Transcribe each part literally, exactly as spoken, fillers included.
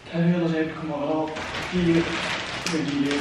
يلا جايب لكم اغراض كثير جميله.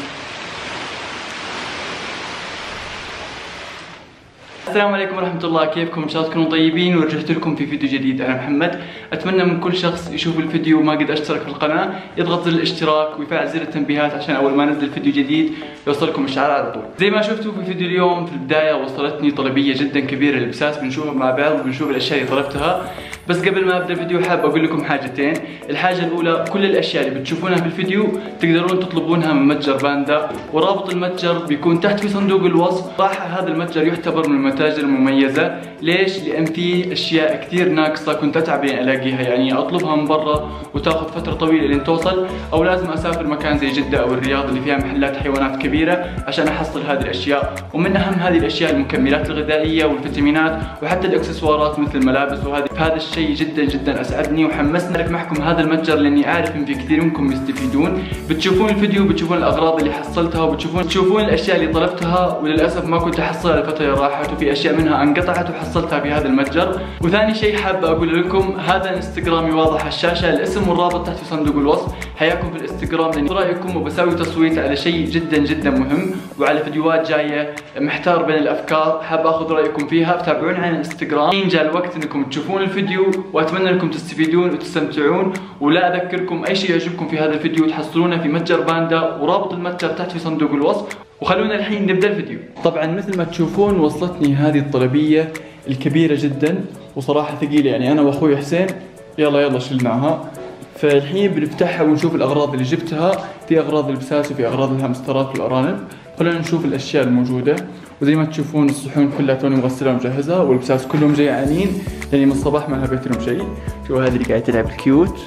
السلام عليكم ورحمة الله، كيفكم؟ إن شاء الله تكونوا طيبين ورجعت لكم في فيديو جديد. أنا محمد، أتمنى من كل شخص يشوف الفيديو وما قد اشترك في القناة يضغط زر الاشتراك ويفعل زر التنبيهات عشان أول ما ننزل فيديو جديد يوصلكم الإشعار على طول. زي ما شفتوا في فيديو اليوم، في البداية وصلتني طلبية جدا كبيرة للبساس، بنشوفها مع بعض وبنشوف الأشياء اللي طلبتها. بس قبل ما أبدأ الفيديو حاب أقول لكم حاجتين. الحاجة الأولى، كل الأشياء اللي بتشوفونها في الفيديو تقدرون تطلبونها من متجر باندا، ورابط المتجر بيكون تحت في صندوق الوصف. صراحة هذا المتجر يعتبر من المتاجر المميزة. ليش؟ لأن فيه أشياء كثير ناقصة كنت أتعب يعني ألاقيها، يعني أطلبها من برا وتاخذ فترة طويلة لين توصل، أو لازم أسافر مكان زي جدة أو الرياض اللي فيها محلات حيوانات كبيرة عشان أحصل هذه الأشياء. ومن أهم هذه الأشياء المكملات الغذائية والفيتامينات وحتى الإكسسوارات مثل الملابس، وهذه هذا الشيء جدا جدا أسعدني وحمسني أشارك معكم هذا المتجر، لأني عارف إن في كثير منكم يستفيدون. بتشوفون الفيديو، بتشوفون الأغراض اللي حصلتها، وبتشوفون بتشوفون الأشياء اللي طلبتها، وللأسف ما كنت أحصلها لفترة راحت، وفي أشياء منها انقطعت وحصلتها في هذا المتجر. وثاني شيء حاب أقول لكم، هذا انستغرامي واضح على الشاشة، الاسم والرابط تحت في صندوق الوصف. حياكم في الانستغرام، لأن رأيكم وبسوي تصويت على شيء جدا جدا مهم وعلى فيديوهات جاية، محتار بين الأفكار، حاب أخذ رأيكم فيها. تابعوني على الانستغرام. الحين جاء الوقت إنكم تشوفون الفيديو، وأتمنى إنكم تستفيدون وتستمتعون. ولا أذكركم أي شيء يعجبكم في هذا الفيديو تحصلونه في متجر باندا، ورابط المتجر تحت في صندوق الوصف. وخلونا الحين نبدأ الفيديو. طبعا مثل ما تشوفون وصلتني هذه الطلبية الكبيرة جدا، وصراحة ثقيلة، يعني أنا وأخوي حسين يلا يلا شلناها. فالحين بنفتحها ونشوف الأغراض اللي جبتها. في أغراض البساس وفي أغراض الهامسترات والأرانب. خلونا نشوف الأشياء الموجودة. وزي ما تشوفون الصحون كلها توني مغسلة ومجهزة، والبساس كلهم جيعانين لأني من الصباح ما هبيت لهم شيء. شوفوا هذه اللي قاعدة تلعب الكيوت.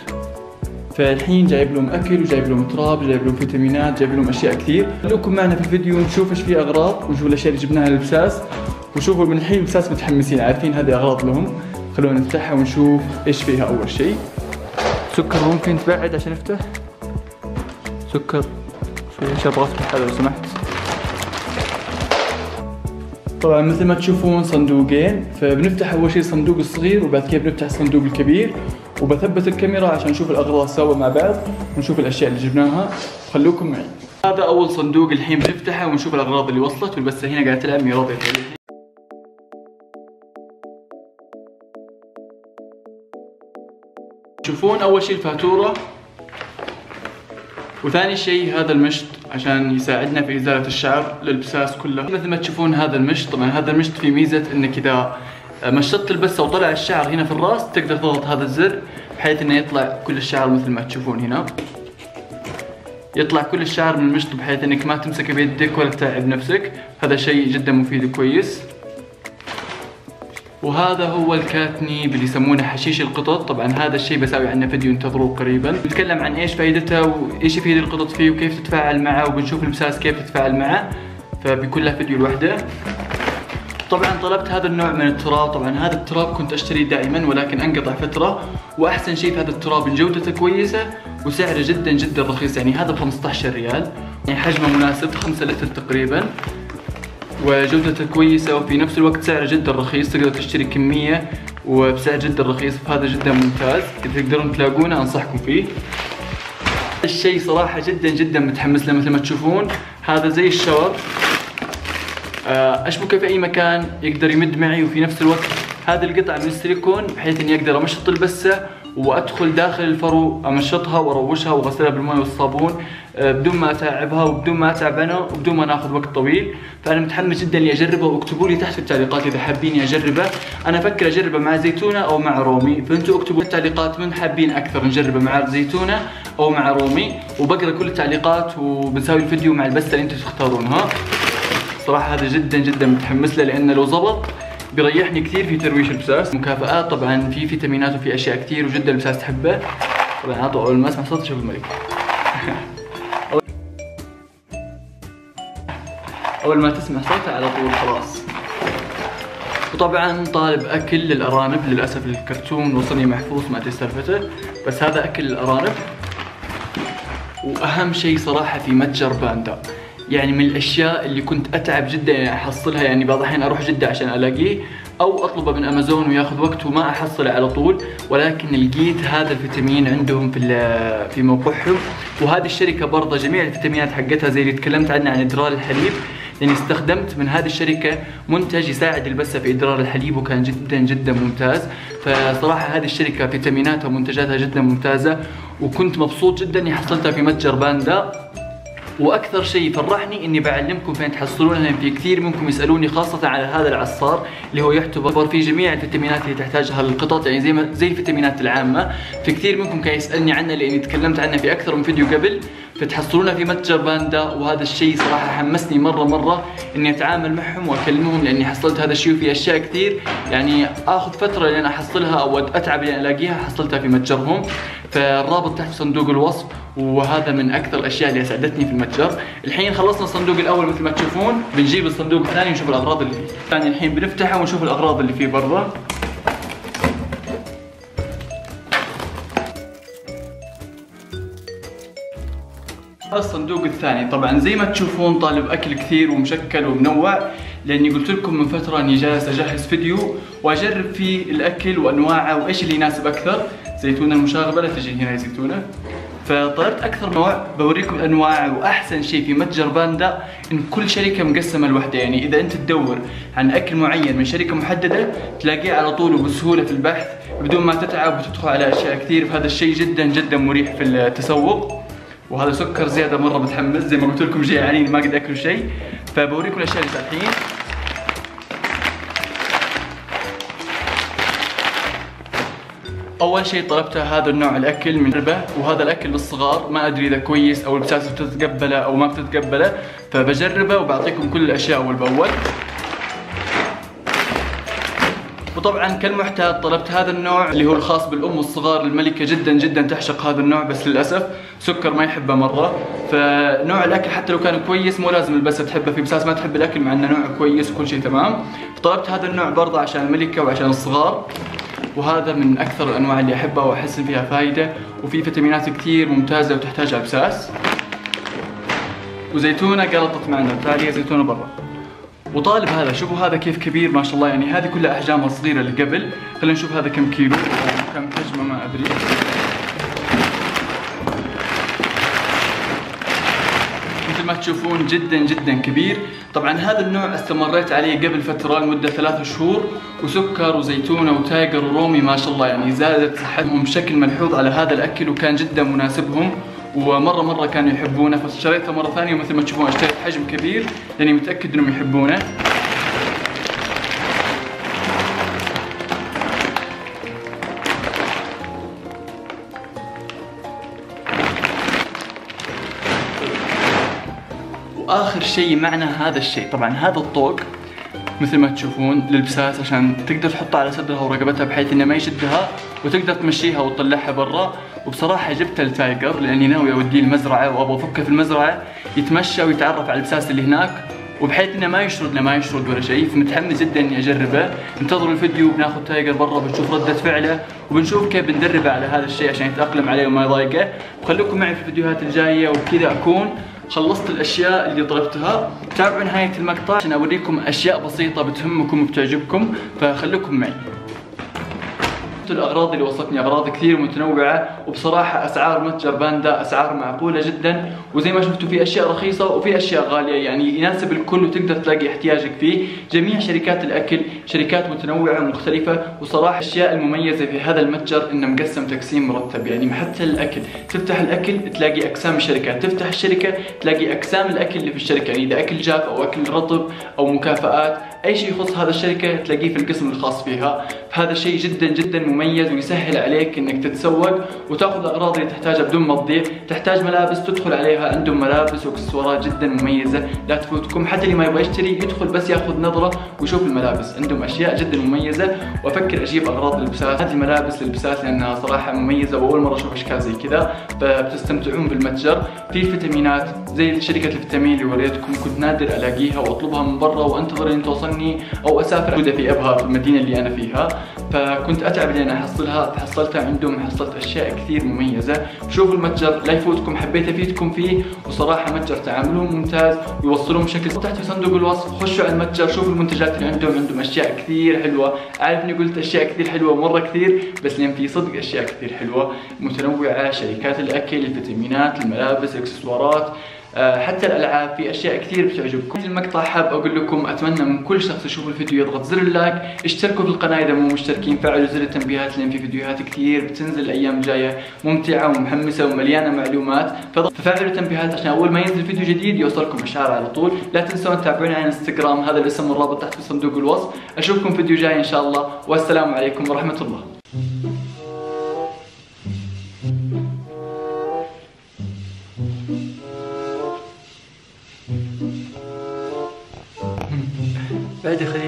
فالحين جايب لهم اكل وجايب لهم تراب، جايب لهم فيتامينات، جايب لهم اشياء كثير. خلوكم معنا في الفيديو نشوف ايش في اغراض ونشوف الاشياء اللي جبناها للبساس. وشوفوا من الحين البساس متحمسين، عارفين هذه اغراض لهم. خلونا نفتحها ونشوف ايش فيها. اول شيء سكر، ممكن تبعد عشان نفتح سكر شوي، ايش ابغى افتح هذا لو سمحت. طبعا مثل ما تشوفون صندوقين، فبنفتح اول شيء الصندوق الصغير وبعد كده بنفتح الصندوق الكبير، وبثبت الكاميرا عشان نشوف الاغراض سوا مع بعض ونشوف الاشياء اللي جبناها. خلوكم معي. هذا اول صندوق الحين بنفتحه ونشوف الاغراض اللي وصلت. والبسه هنا قاعده تلعب ميراضي. تشوفون اول شيء الفاتوره، وثاني شيء هذا المشط عشان يساعدنا في ازاله الشعر للبساس كله. مثل ما تشوفون هذا المشط، طبعا هذا المشط فيه ميزه انك اذا مشطت البسه وطلع الشعر هنا في الراس تقدر تضغط هذا الزر بحيث انه يطلع كل الشعر. مثل ما تشوفون هنا يطلع كل الشعر من المشط بحيث انك ما تمسكه بيدك ولا تتعب نفسك. هذا شيء جدا مفيد وكويس. وهذا هو الكاتنيب اللي يسمونه حشيش القطط. طبعا هذا الشيء بسوي عنه فيديو انتظروه قريبا، بنتكلم عن ايش فائدته وايش يفيد القطط فيه وكيف تتفاعل معه، وبنشوف البساس كيف تتفاعل معه، فبيكون له فيديو لوحده. طبعا طلبت هذا النوع من التراب. طبعا هذا التراب كنت اشتريه دائما ولكن انقطع فتره، واحسن شيء في هذا التراب ان جودته كويسه وسعره جدا جدا رخيص. يعني هذا ب خمسة عشر ريال، يعني حجمه مناسب خمسة لتر تقريبا، وجودته كويسه وفي نفس الوقت سعره جدا رخيص. تقدر تشتري كميه وبسعر جدا رخيص، فهذا جدا ممتاز. اذا تقدرون تلاقونه انصحكم فيه. الشيء صراحه جدا جدا متحمس له. مثل ما تشوفون هذا زي الشاور، اشبكه في اي مكان يقدر يمد معي، وفي نفس الوقت هذه القطعه من السيليكون بحيث اني اقدر امشط البسه وادخل داخل الفرو امشطها واروشها واغسلها بالماء والصابون بدون ما اتعبها وبدون ما اتعب انا وبدون ما ناخذ وقت طويل. فانا متحمس جدا اني اجربه، واكتبوا لي تحت في التعليقات اذا حابين اجربه. انا افكر اجربه مع زيتونه او مع رومي، فانتوا اكتبوا التعليقات من حابين اكثر نجربه مع زيتونه او مع رومي، وبقرا كل التعليقات وبنسوي الفيديو مع البسه اللي انتم تختارونها. صراحة هذا جدا جدا متحمس له، لأنه لو زبط بيريحني كثير في ترويش البساس. مكافآت طبعا، في فيتامينات وفي أشياء كثير وجدا البساس تحبه. طبعا عطوا أول ما أسمع صوت شوف الملك. أول ما تسمع صوته على طول خلاص. وطبعا طالب أكل للأرانب، للأسف الكرتون وصلني محفوظ ما أدري سالفته، بس هذا أكل الأرانب. وأهم شيء صراحة في متجر باندا، يعني من الاشياء اللي كنت اتعب جدا يعني احصلها، يعني بعض الاحيان اروح جده عشان الاقيه، او اطلبه من امازون وياخذ وقت وما احصله على طول، ولكن لقيت هذا الفيتامين عندهم في في موقعهم. وهذه الشركه برضه جميع الفيتامينات حقتها زي اللي تكلمت عنها عن ادرار الحليب، لاني استخدمت من هذه الشركه منتج يساعد البسه في ادرار الحليب وكان جدا جدا ممتاز. فصراحه هذه الشركه فيتاميناتها ومنتجاتها جدا ممتازه، وكنت مبسوط جدا اني حصلتها في متجر باندا. واكثر شيء فرحني اني بعلمكم فين تحصلونها، لان في كثير منكم يسالوني خاصه على هذا العصار اللي هو يعتبر فيه جميع الفيتامينات اللي تحتاجها القطط، يعني زي ما زي الفيتامينات العامه. في كثير منكم كان يسالني عنها لاني تكلمت عنها في اكثر من فيديو قبل، فتحصلونها في متجر باندا. وهذا الشيء صراحه حمسني مره مره اني اتعامل معهم واكلمهم، لاني حصلت هذا الشيء وفي اشياء كثير يعني اخذ فتره لين احصلها او اتعب لين الاقيها، حصلتها في متجرهم. فالرابط تحت صندوق الوصف، وهذا من اكثر الاشياء اللي اسعدتني في المتجر. الحين خلصنا الصندوق الاول مثل ما تشوفون، بنجيب الصندوق الثاني ونشوف الاغراض اللي فيه. يعني الحين بنفتحه ونشوف الاغراض اللي فيه برا. هذا الصندوق الثاني طبعا زي ما تشوفون طالب اكل كثير ومشكل ومنوع، لاني قلت لكم من فتره اني جالس اجهز فيديو واجرب فيه الاكل وانواعه وايش اللي يناسب اكثر. زيتونه المشاغبه، لا تجي هنا يا زيتونه. فطلبت اكثر نوع بوريكم الانواع. واحسن شيء في متجر باندا ان كل شركه مقسمه لوحدها، يعني اذا انت تدور عن اكل معين من شركه محدده تلاقيه على طول وبسهوله في البحث بدون ما تتعب وتدخل على اشياء كثير. فهذا الشيء جدا جدا مريح في التسوق. وهذا سكر زياده مره متحمس، زي ما قلت لكم جيعانين ما قد اكلوا شيء. فبوريكم الاشياء اللي الحين. اول شيء طلبته هذا النوع الاكل من ربه، وهذا الاكل للصغار، ما ادري اذا كويس او البساس بتتقبله او ما بتتقبله، فبجربه وبعطيكم كل الاشياء اول باول. وطبعا كالمعتاد طلبت هذا النوع اللي هو الخاص بالام والصغار. الملكه جدا جدا تعشق هذا النوع، بس للاسف سكر ما يحبه مره. فنوع الاكل حتى لو كان كويس مو لازم البسه تحبه، في بساس ما تحب الاكل مع انه نوع كويس وكل شيء تمام. فطلبت هذا النوع برضه عشان الملكه وعشان الصغار. وهذا من اكثر الانواع اللي احبها واحس ان فيها فائده، وفي فيتامينات كثير ممتازه وتحتاجها بساس. وزيتونه قلطت معنا، تعالي زيتونه برا. وطالب هذا، شوفوا هذا كيف كبير ما شاء الله، يعني هذه كلها احجامها صغيره اللي قبل. خلينا نشوف هذا كم كيلو كم حجمه ما ادري. مثل ما تشوفون جدا جدا كبير. طبعا هذا النوع استمريت عليه قبل فتره لمده ثلاثة شهور، وسكر وزيتونه وتايجر ورومي ما شاء الله يعني زادت صحتهم بشكل ملحوظ على هذا الاكل، وكان جدا مناسبهم ومره مره كانوا يحبونه. فاشتريته مره ثانيه، ومثل ما تشوفون اشتريت حجم كبير لاني متاكد انهم يحبونه. واخر شيء معنا هذا الشيء. طبعا هذا الطوق مثل ما تشوفون للبساس عشان تقدر تحطها على صدرها ورقبتها بحيث انه ما يشدها وتقدر تمشيها وتطلعها برا. وبصراحه جبت التايجر لاني ناوي اوديه المزرعه وابغى افكه في المزرعه يتمشى ويتعرف على البساس اللي هناك، وبحيث انه ما يشرد ما يشرد ولا شيء. فمتحمس جدا اني اجربه. انتظروا الفيديو، بناخذ تايجر برا بنشوف رده فعله وبنشوف كيف بندربه على هذا الشيء عشان يتاقلم عليه وما يضايقه. وخليكم معي في الفيديوهات الجايه، وبكذا اكون خلصت الاشياء اللي طلبتها. تابعوا نهايه المقطع عشان اوريكم اشياء بسيطه بتهمكم وبتعجبكم، فخليكم معي. الاغراض اللي وصلتني اغراض كثير متنوعه، وبصراحه اسعار متجر باندا اسعار معقوله جدا. وزي ما شفتوا في اشياء رخيصه وفي اشياء غاليه، يعني يناسب الكل وتقدر تلاقي احتياجك فيه. جميع شركات الاكل شركات متنوعه ومختلفه، وصراحه الاشياء المميزه في هذا المتجر انه مقسم تقسيم مرتب. يعني حتى الاكل تفتح الاكل تلاقي اقسام الشركات، تفتح الشركه تلاقي اقسام الاكل اللي في الشركه، يعني اذا اكل جاف او اكل رطب او مكافآت اي شيء يخص هذا الشركه تلاقيه في القسم الخاص فيها. فهذا شيء جدا جدا مميز ويسهل عليك انك تتسوق وتاخذ الاغراض اللي تحتاجها بدون ما تضيع. تحتاج ملابس تدخل عليها، عندهم ملابس واكسسوارات جدا مميزه لا تفوتكم. حتى اللي ما يبغى يشتري يدخل بس ياخذ نظره ويشوف الملابس، عندهم اشياء جدا مميزه. وافكر اجيب اغراض للبسات، هذه الملابس للبسات لانها صراحه مميزه واول مره اشوف اشكال زي كذا، فبتستمتعون بالمتجر. في الفيتامينات زي شركه الفيتامين اللي وريتكم كنت نادر الاقيها واطلبها من برا وانتظر ان توصلني او اسافر في ابها في المدينه اللي انا فيها. فكنت اتعب لين احصلها، تحصلتها عندهم، حصلت اشياء كثير مميزه. شوفوا المتجر لا يفوتكم، حبيت افيدكم فيه، وصراحه متجر تعاملهم ممتاز ويوصلون بشكل تحت في صندوق الوصف. خشوا على المتجر شوفوا المنتجات اللي عندهم، عندهم اشياء كثير حلوه. عارف اني قلت اشياء كثير حلوه مره كثير، بس لين في صدق اشياء كثير حلوه متنوعه، شركات الاكل، الفيتامينات، الملابس، الاكسسوارات، حتى الالعاب، في اشياء كثير بتعجبكم. في المقطع حاب اقول لكم اتمنى من كل شخص يشوف الفيديو يضغط زر اللايك، اشتركوا في القناه اذا مو مشتركين، فعلوا زر التنبيهات لان في فيديوهات كثير بتنزل الايام الجايه ممتعه ومحمسه ومليانه معلومات، ففعلوا التنبيهات عشان اول ما ينزل فيديو جديد يوصلكم اشعار على طول. لا تنسون تتابعوني على انستغرام، هذا الاسم والرابط تحت في صندوق الوصف. اشوفكم فيديو جاي ان شاء الله، والسلام عليكم ورحمه الله. بعد